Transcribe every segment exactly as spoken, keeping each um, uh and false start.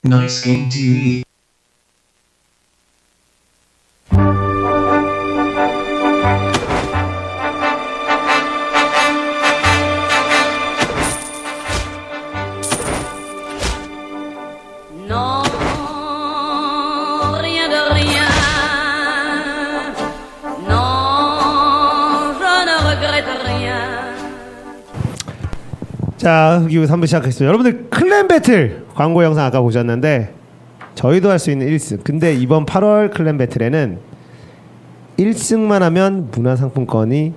Nice Game 티비. 자, 흑이후 삼 부 시작했습니다. 여러분들 클랜 배틀 광고 영상 아까 보셨는데 저희도 할 수 있는 일 승. 근데 이번 팔월 클랜 배틀에는 일 승만 하면 문화상품권이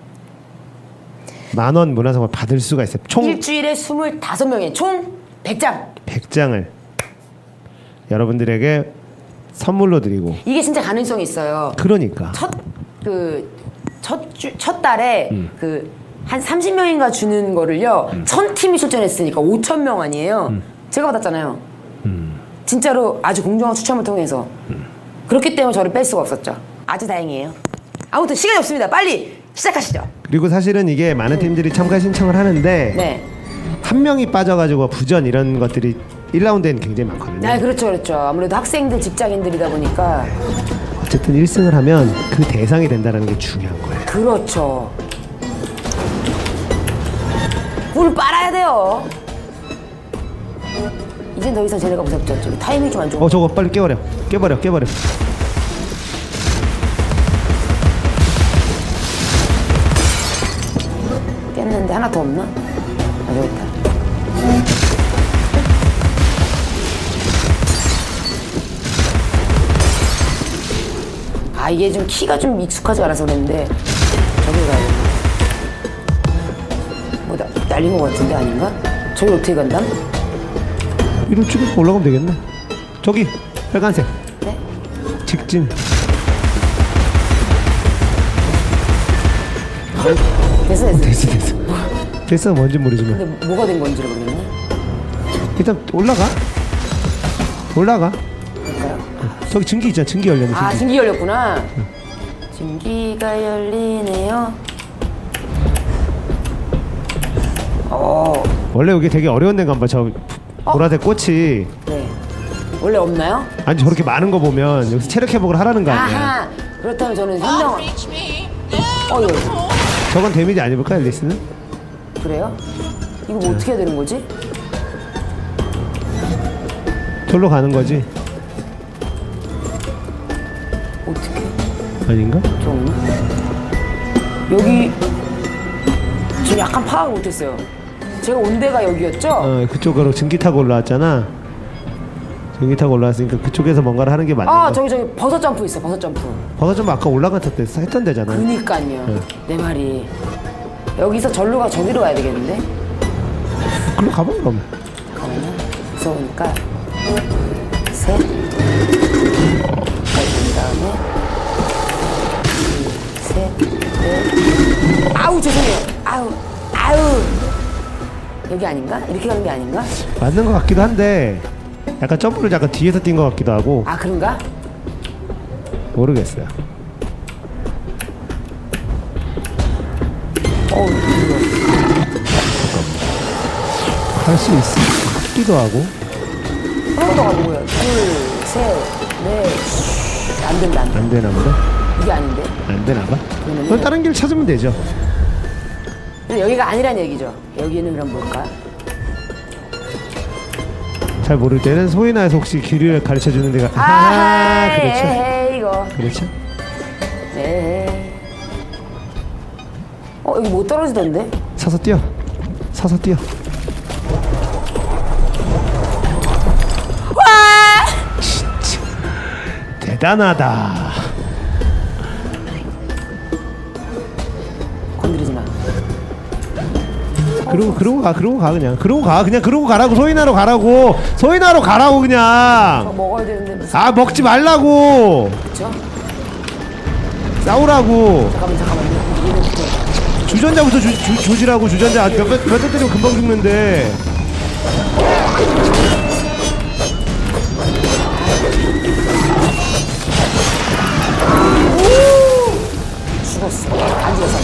만원 문화상품을 받을 수가 있어요. 총 일주일에 스물다섯 명에 총 백 장. 백 장을 여러분들에게 선물로 드리고. 이게 진짜 가능성이 있어요. 그러니까 첫 그 첫 주 첫 달에 음. 그 한 삼십 명인가 주는 거를요. 음. 천 팀이 출전했으니까 오천 명 아니에요. 음. 제가 받았잖아요. 음. 진짜로 아주 공정한 추첨을 통해서. 음. 그렇기 때문에 저를 뺄 수가 없었죠. 아주 다행이에요. 아무튼 시간이 없습니다. 빨리 시작하시죠. 그리고 사실은 이게 많은 팀들이 참가 신청을 하는데 네. 한 명이 빠져가지고 부전 이런 것들이 일 라운드에는 굉장히 많거든요. 네, 그렇죠, 그렇죠. 아무래도 학생들, 직장인들이다 보니까. 어쨌든 일 승을 하면 그 대상이 된다는 게 중요한 거예요. 그렇죠. 꿀 빨아야 돼요. 이젠 더 이상 쟤네가 무섭죠. 저기 타이밍 좀 안 좋은. 어, 저거 빨리 깨버려. 깨버려, 깨버려. 깼는데 하나 더 없나? 아, 여기 있다. 아, 이게 좀 키가 좀 익숙하지 않아서 그랬는데 저기 가야 돼. 뭐 나, 날린 것 같은데 아닌가? 저기 어떻게 간다? 위로 쭉 올라가면 되겠네. 저기 빨간색. 네? 직진. 됐어 됐어. 됐어, 됐어. 됐어, 뭔지 모르지만. 근데 뭐가 된 건지를 모르겠네. 일단 올라가. 올라가. 그럴까요? 저기 증기 있잖아. 증기 열렸네. 아, 증기. 증기 열렸구나. 증기가 열리네요. 어, 원래 여기 되게 어려운 데인가 봐. 저 보라색 꽃이. 네. 원래 없나요? 아니 저렇게 많은 거 보면 여기서 체력 회복을 하라는 거 아니야. 아하. 그렇다면 저는 현명. 어, 예. 저건 데미지 아니볼까, 앨리스는? 그래요? 이거 뭐 어떻게 해야 되는 거지? 절로 가는 거지. 어떻게? 아닌가? 좀 여기 저 약간 파악을 못했어요. 제가 온 데가 여기였죠? 어, 그쪽으로 증기 타고 올라왔잖아. 증기 타고 올라왔으니까 그쪽에서 뭔가를 하는 게 맞는 아, 거. 저기 저기 버섯 점프 있어. 버섯 점프. 버섯 좀 아까 올라갔을 때 했던 데잖아. 그니까요. 네. 내 말이 여기서 절로 가 저기로 가야 되겠는데? 글로 가봐 그럼. 잠깐만요. 무서우니까 셋. 그 다음에 둘, 셋, 넷. 아우 죄송해요. 아우 아우. 여기 아닌가? 이렇게 가는 게 아닌가? 맞는 것 같기도 한데 약간 점프를 약간 뒤에서 뛴 것 같기도 하고. 아 그런가? 모르겠어요. 어 이거 할 수 있을 것 같기도 하고. 한 번 더 가보고요. 둘, 셋, 넷. 안 된다 안 돼. 안 되나 보다. 이게 아닌데? 안 되나 봐. 그러면은- 그럼 다른 길 찾으면 되죠. 근데 여기가 아니란 얘기죠. 여기는 그럼 뭘까? 잘 모를 때는 소위나에서 혹시 길을 가르쳐 주는 데가. 아, 아, 그렇죠. 에이, 이거. 그렇죠. 네. 어 여기 못 떨어지던데? 서서 뛰어. 서서 뛰어. 와! 진짜 대단하다. 건드리지 마. 그러고 그러고 가 그러고 가 그냥 그러고 가 그냥 그러고 가라고. 소인하러 가라고. 소인하러 가라고 저 그냥. 먹어야 되는데 무슨? 아 먹지 말라고. 그렇죠? 싸우라고. 잠깐만 잠깐만요. 얘는부터. 주전자부터 주, 주, 조지라고. 주전자 몇몇 때리면 금방 죽는데. 죽었어. 안 죽었어.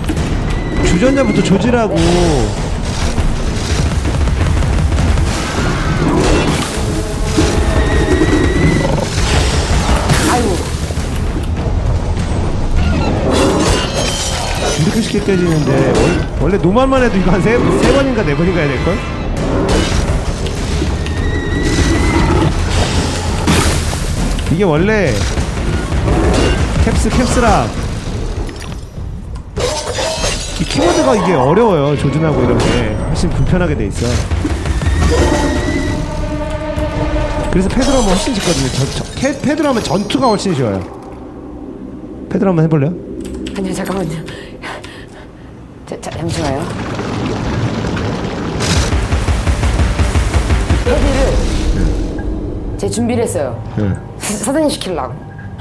주전자부터 조지라고. 쉽게 깨지는데 원- 원래 노말만 해도 이거 한 세 세 번인가 네 번인가 해야 될 걸? 이게 원래 캡스 캡스라 이 키보드가 이게 어려워요. 조준하고 이런 게 훨씬 불편하게 돼 있어. 그래서 패드로 하면 훨씬 쉽거든요. 저, 저, 캐, 패드로 하면 전투가 훨씬 쉬워요. 패드로 한번 해볼래요? 아니요, 잠깐만요. 자, 자, 잠시만요. 패드를 제 준비를 했어요. 응. 사장님 시키려고.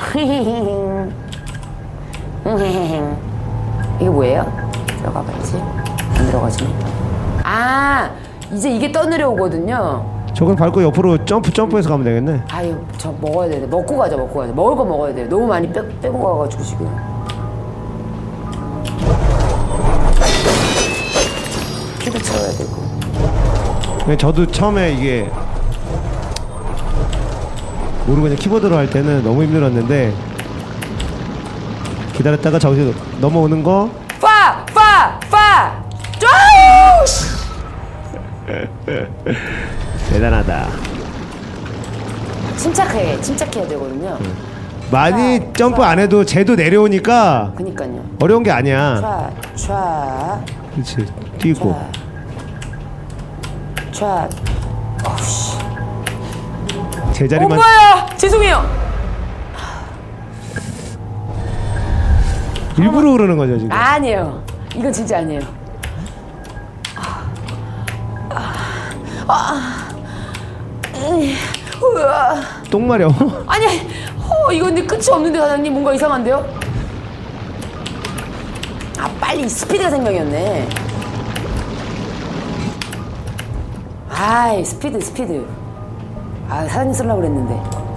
이게 뭐예요? 들어가 봤지? 안 들어가지? 아, 이제 이게 떠내려오거든요. 저건 밟고 옆으로 점프 점프해서 가면 되겠네. 아유, 저 먹어야 돼. 먹고 가자, 먹고 가자. 먹을 거 먹어야 돼. 너무 많이 빼, 빼고 가가지고 지금. 키도 채워야 되고. 근데 저도 처음에 이게 모르고 그냥 키보드로 할 때는 너무 힘들었는데 기다렸다가 저기서 넘어오는 거 파! 파! 파! 쪼우! 대단하다. 침착해, 침착해야 되거든요. 많이 자, 점프 자. 안 해도 쟤도 내려오니까 그니까요. 어려운 게 아니야. 촤, 촤, 그렇지. 뛰고. 촤. 어우씨. 제자리만 엄마야! 죄송해요. 일부러 그러는 거죠 지금. 아니에요. 이건 진짜 아니에요. 아, 음, 우와. 똥 마려. 아니, 어, 이거 근데 끝이 없는데 사장님 뭔가 이상한데요? 아, 빨리 스피드가 생명이었네. 아이, 스피드, 스피드. 아, 사장님 쓰려고 그랬는데.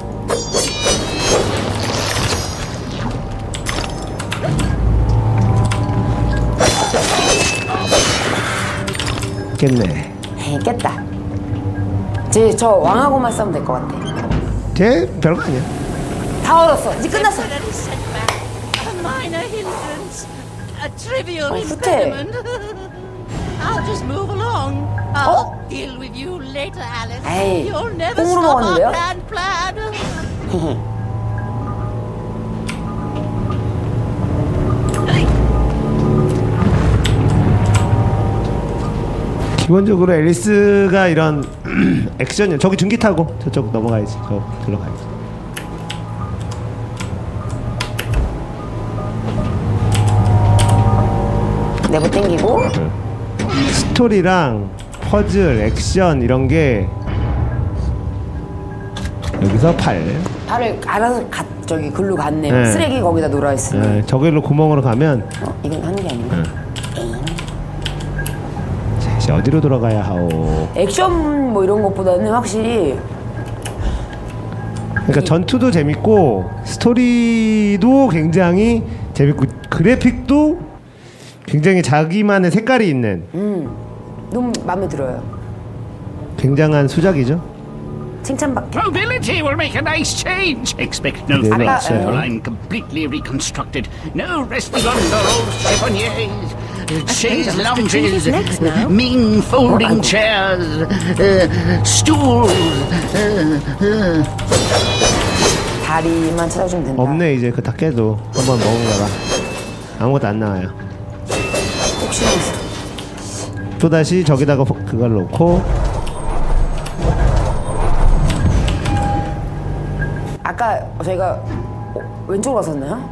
깼네. 에이, 깼다. 이제 저 왕하고만 싸우면 될 것 같아. 쟤 별거 아니야. 다 얼었어. 이제 끝났어. Temporary setback, a minor hindrance, a trivial Oh, 후퇴. impediment. I'll just move along. I'll Oh. deal with you later, Alice. Hey, You'll never 꽁으로 stop our 먹었는데요? plan, plan. 기본적으로 앨리스가 이런 액션 저기 중기 타고 저쪽 넘어가야지. 저 들어가야지. 내부 땡기고. 스토리랑 퍼즐, 액션 이런 게 여기서 팔. 발을 알아서 가, 저기 글로 갔네요. 네. 쓰레기 거기다 놀아 있으니. 네, 저기로 구멍으로 가면 어, 이건 하는 게 아닌가? 자, 이제 어디로 돌아가야 하오. 액션 뭐 이런 것보다는 확실히 그러니까 전투도 재밌고 스토리도 굉장히 재밌고 그래픽도 굉장히 자기만의 색깔이 있는 음, 너무 마음에 들어요. 굉장한 수작이죠. 칭찬받게. Mobility will make a nice change. Expect no 네, threats 맞아요. until I'm completely reconstructed. No resting under old chiffoniers, chaise lounges, next now. mean folding Oh, I- chairs, uh, stools. Uh, uh. 다리만 찾아주면 된다. 없네 이제 그 다 깨도 한번 먹은 거라 아무것도 안 나와요. 혹시나 해서. 또 다시 저기다가 포- 그걸 놓고 아까 저희가 어, 왼쪽으로 갔었나요?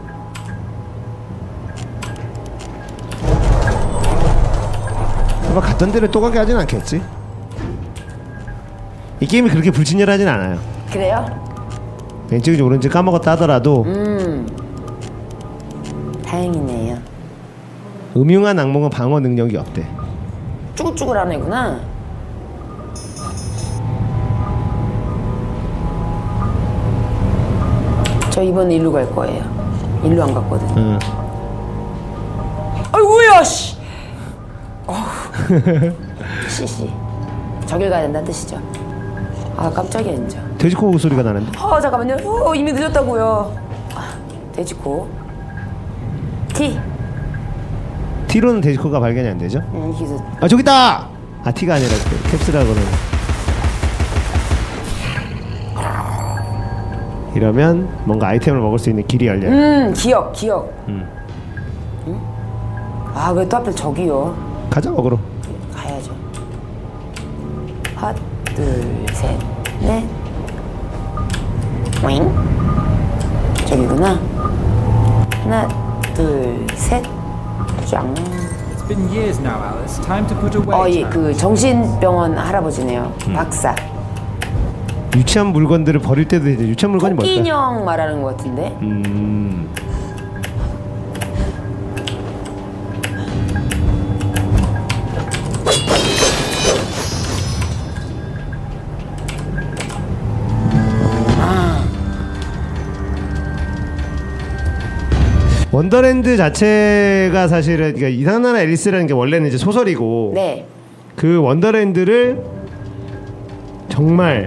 아마 갔던 데를 또 가게 하진 않겠지. 이 게임이 그렇게 불친절하진 않아요. 그래요? 왼쪽인지 오른지 까먹었다 하더라도 음, 다행이네요. 음흉한 악몽은 방어 능력이 없대. 쭈글쭈글한 애구나. 저 이번에 일로 갈 거예요. 일로 안 갔거든. 응. 아이고야 씨. 어후. 씨씨. 저길 가야 된다는 뜻이죠. 아 깜짝이야 진짜. 돼지코 소리가 나는데. 어 잠깐만요. 어, 이미 늦었다고요. 아, 돼지코. T. T로는 데지코가 발견이 안 되죠? 음, 그래서 아 저기 있다. 아 T가 아니라 그 캡슐하고는. 이러면 뭔가 아이템을 먹을 수 있는 길이 열려요. 음 기억 기억. 음. 응? 아 왜 또 하필 저기요? 가자 먹으러. 가야죠. 하나 둘셋넷 오잉? 저기구나. 하나 둘셋 짱. It's been years now, Alice. Time to put away. 어, 예, 그 정신병원 할아버지네요. 음. 박사. 유치한 물건들을 버릴 때도 이제 유치한 물건이 토끼 뭘까? 인형 말하는 것 같은데. 음. 원더랜드 자체가 사실은 그러니까 이상한 나라 앨리스라는 게 원래는 이제 소설이고 네. 그 원더랜드를 정말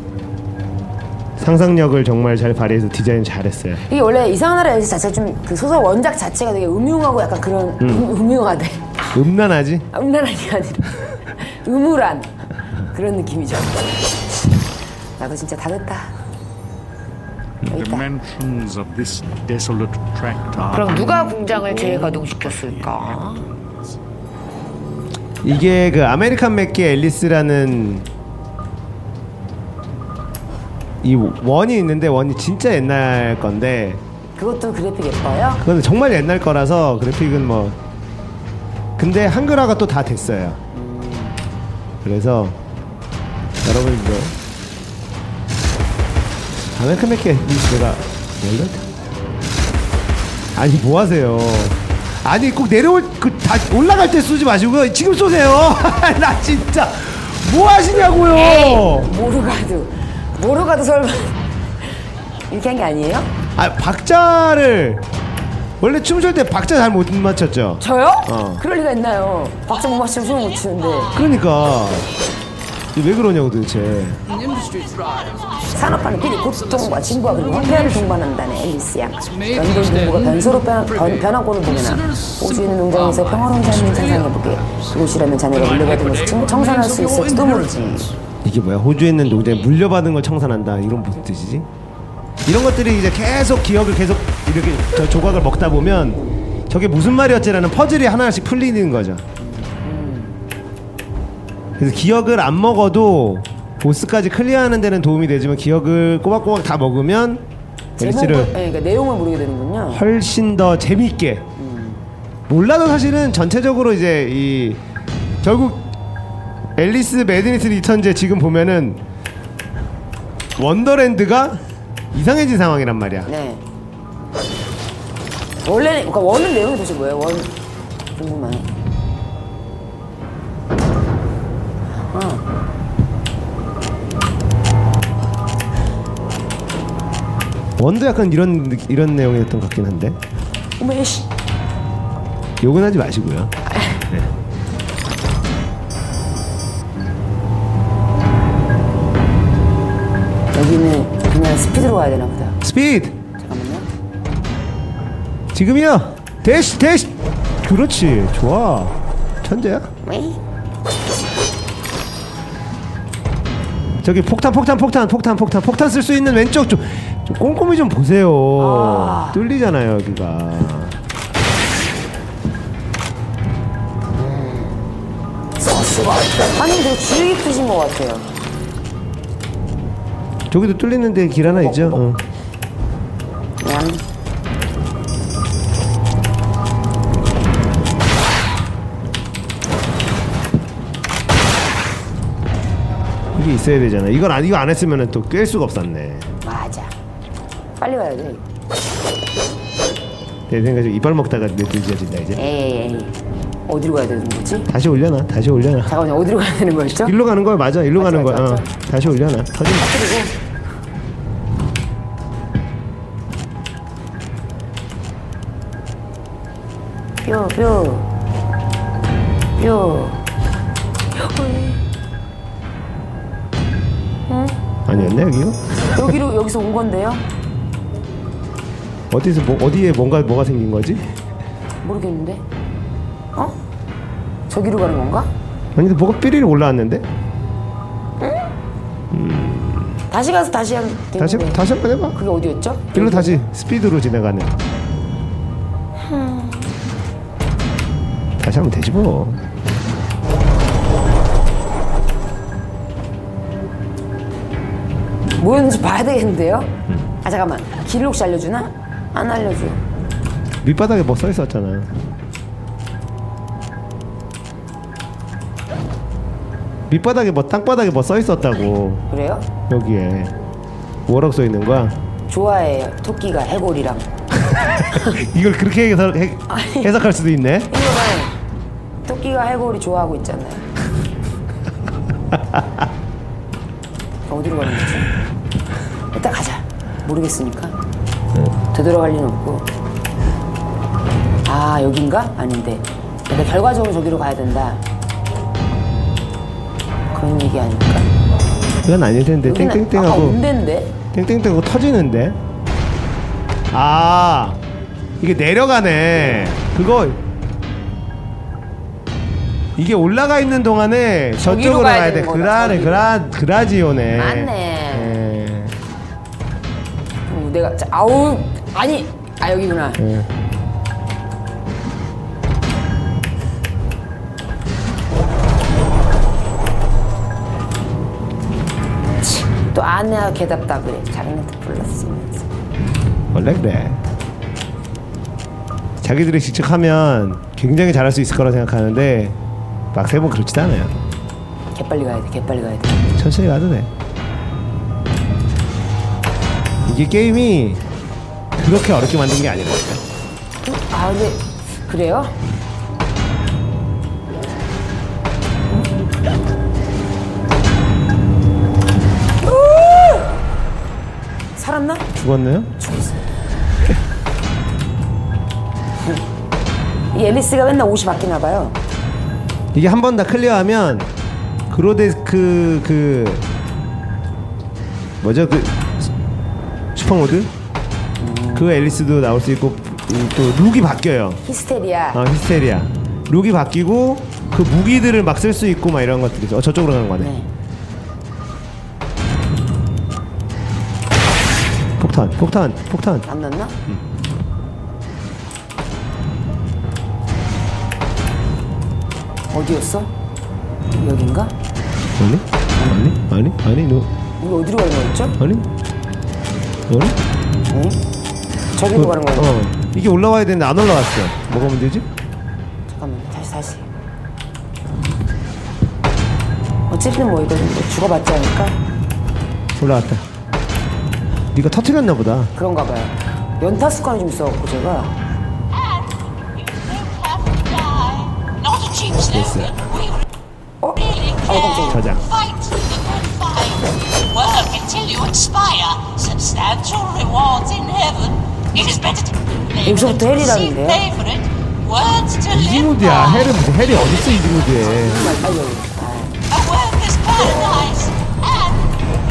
상상력을 정말 잘 발휘해서 디자인 잘했어요. 이게 원래 이상한 나라 앨리스 자체가 좀 그 소설 원작 자체가 되게 음흉하고 약간 그런 음. 음흉하대. 음란하지? 음란한 게 아니라 음울한 그런 느낌이죠. 나도 진짜 다 됐다. 여기 있다. Dimensions of this desolate tract are 그럼 누가 공장을 재가동시켰을까? 이게 그 아메리칸 맥기 앨리스라는 이 원이 있는데 원이 진짜 옛날 건데 그것도 그래픽 예뻐요? 그건 정말 옛날 거라서 그래픽은 뭐 근데 한글화가 또 다 됐어요. 그래서 여러분들 아메리칸 맥기 앨리스가 열렸다. 아니 뭐 하세요? 아니 꼭 내려올 그 다 올라갈 때 쏘지 마시고 지금 쏘세요. 나 진짜 뭐 하시냐고요? 에이, 모르가도 모르가도 설마 이렇게 한 게 아니에요? 아 박자를 원래 춤출 때 박자 잘 못 맞췄죠? 저요? 어. 그럴 리가 있나요? 박자 못 맞추면 춤을 못 추는데. 그러니까 왜 그러냐고 도대체. 산업화는 필히 고통과 진부와 그리고 화폐를 동반한다는 앨리스 양. 연돈 정부가 변소로 변, 변, 변화권을 보거나 호주에 있는 농장에서 평화로운 삶을 상상해보게. 그곳이라면 자네가 물려받은 것을 청- 청산할 수 있을지도 모르지. 이게 뭐야? 호주에 있는 농장에 물려받은 걸 청산한다. 이런 무슨 뜻이지? 이런 것들이 이제 계속 기억을 계속 이렇게 저 조각을 먹다 보면 저게 무슨 말이었지라는 퍼즐이 하나씩 풀리는 거죠. 그래서 기억을 안 먹어도 보스까지 클리어하는 데는 도움이 되지만 기억을 꼬박꼬박 다 먹으면 앨리스를 제목을, 네, 그러니까 내용을 모르게 되는군요. 훨씬 더 재밌게 음. 몰라도 사실은 전체적으로 이제 이 결국 앨리스 매드니스 리턴즈 지금 보면은 원더랜드가 이상해진 상황이란 말이야. 네. 원래 그러니까 원은 내용이 도대체 뭐예요? 원 궁금하네. 아. 원도 약간 이런 느- 이런 내용이었던 것 같긴 한데 어머 씨. 욕은 하지 마시고요. 네. 여기는 그냥 스피드로 가야 되나 보다. 스피드 잠깐만요. 지금이요. 대시 대시 그렇지 좋아 천재야. 왜? 저기 폭탄 폭탄 폭탄 폭탄 폭탄 폭탄 쓸 수 있는 왼쪽 좀, 좀 꼼꼼히 좀 보세요. 아. 뚫리잖아요 여기가. 서스가 아니 되게 주의 깊으신 것 같아요. 저기도 뚫리는데 길 하나 있죠. 어. 그냥 이게 있어야 되잖아. 이걸 안 이거 안 했으면은 또 깰 수가 없었네. 맞아. 빨리 가야 돼. 내 생각에 이빨 먹다가 내 늦어진다 이제. 에이, 에이. 어디로 가야 되는 거지? 다시 올려놔. 다시 올려놔. 잠깐만요. 어디로 가야 되는 거였죠? 일로 가는 거야 맞아. 일로 맞아, 가는 맞아, 거야. 맞아. 어. 다시 올려놔. 터진. 그리고 뾰, 뾰, 뾰. 아니었네 여기요? 여기로 여기서 온 건데요? 어디서 뭐 어디에 뭔가 뭐가 생긴 거지? 모르겠는데. 저기로 가는 건가? 아니 근데 뭐가 삐리리 올라왔는데? 다시 가서 다시 하면 다시 되는데. 다시 한번 해봐. 그게 어디였죠? 일로 다시 스피드로 진행하는. 다시 하면 되지 뭐. 뭐였는지 봐야 되겠는데요? 아 잠깐만 길을 혹시 알려주나? 안 알려줘. 밑바닥에 뭐 써 있었잖아. 밑바닥에 뭐 땅바닥에 뭐 써 있었다고. 그래요? 여기에 뭐라고 써 있는 거야? 좋아해요. 토끼가 해골이랑. 이걸 그렇게 해석, 해, 아니. 해석할 수도 있네. 이거는 토끼가 해골이 좋아하고 있잖아요. 어디로 가는 거지? 일단 가자. 모르겠으니까. 되돌아갈 리는 없고. 아 여긴가? 아닌데. 근데 결과적으로 저기로 가야 된다. 그런 얘기 아닐까? 그건 아닐 텐데. 여기는 아까 땡땡땡하고 온대인데? 땡땡땡하고 터지는데. 아 이게 내려가네. 그거 이게 올라가 있는 동안에 저쪽으로 가야 가야 돼. 되는 거다, 그라네 저기로. 그라 그라지오네. 맞네. 예. 어, 내가 자, 아우 아니 아 여기구나. 예. 또 아내가 개답다 그래. 자기네한테 불렀으면서. 원래 그래. 자기들이 직접 하면 굉장히 잘할 수 있을 거라 생각하는데 막상 해보면 그렇지도 않아요. 개빨리 가야 돼. 개빨리 가야 돼. 천천히 가도 돼. 이게 게임이 그렇게 어렵게 만든 게 아니라니까. 아 근데 그래요? 살았나? 죽었나요? 이 앨리스가 맨날 옷이 바뀌나 봐요. 이게 한 번 다 클리어하면 그로데 그, 그 뭐죠? 그 슈퍼모드? 그 앨리스도 나올 수 있고 음, 또 룩이 바뀌어요. 히스테리아. 어, 히스테리아. 룩이 바뀌고 그 무기들을 막 쓸 수 있고 막 이런 것들이 있어. 어, 저쪽으로 가는 거네. 네. 폭탄, 폭탄, 폭탄. 안 났나? 어디였어? 여긴가? 아니? 아니? 아니? 아니? 너 우리 어디로 가는 거였죠? 아니? 아니? 응? 저기로 가는 거였죠? 어. 이게 올라와야 되는데 안 올라왔어. 뭐가 문제지? 잠깐만 다시 다시. 어쨌든 뭐 이거 뭐 죽어봤지 않을까? 올라왔다. 네가 터뜨렸나 보다. 그런가 봐요. 연타 습관이 좀 있어갖고 제가. 됐어. 어? 아 깜짝이야. 저장. Work until you expire. Substantial rewards in heaven. It is better to live 여기서부터 than to receive 헬이라는데요? pay for it. Words to live 이지모드야. by. 헬은 무슨 헬이 어딨어 이지모드에. 정말 빨리 여기. A worker's paradise. And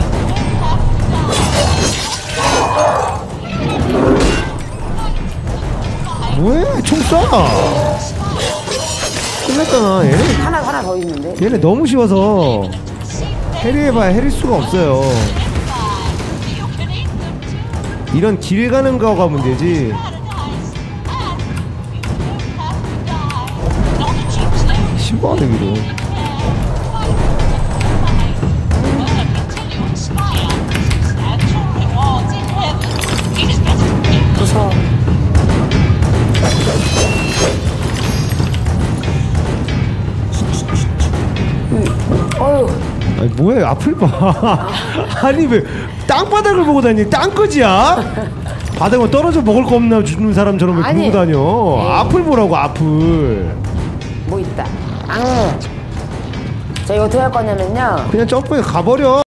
왜? 총 쏴. 끝났잖아. 얘네 하나 하나 더 있는데. 얘네 너무 쉬워서 해리 해봐야 해릴 수가 없어요. you can eat them too. 이런 길 가는 거가 문제지. Paradise. And you don't have to die. Not a cheap slave. 심오하네 기로. Work until you expire. Substantial rewards in heaven. It is better to live. 무서워. 어휴. 아니 뭐해 앞을 봐. 아니 왜 땅바닥을 보고 다니? 땅끄지야? 바닥에 떨어져 먹을 거 없나 주는 사람처럼 왜 아니. 그러고 다녀? 에이. 앞을 보라고 앞을. 뭐 있다. 앙. 자 이거 어떻게 할 거냐면요. 그냥 점프해 가버려.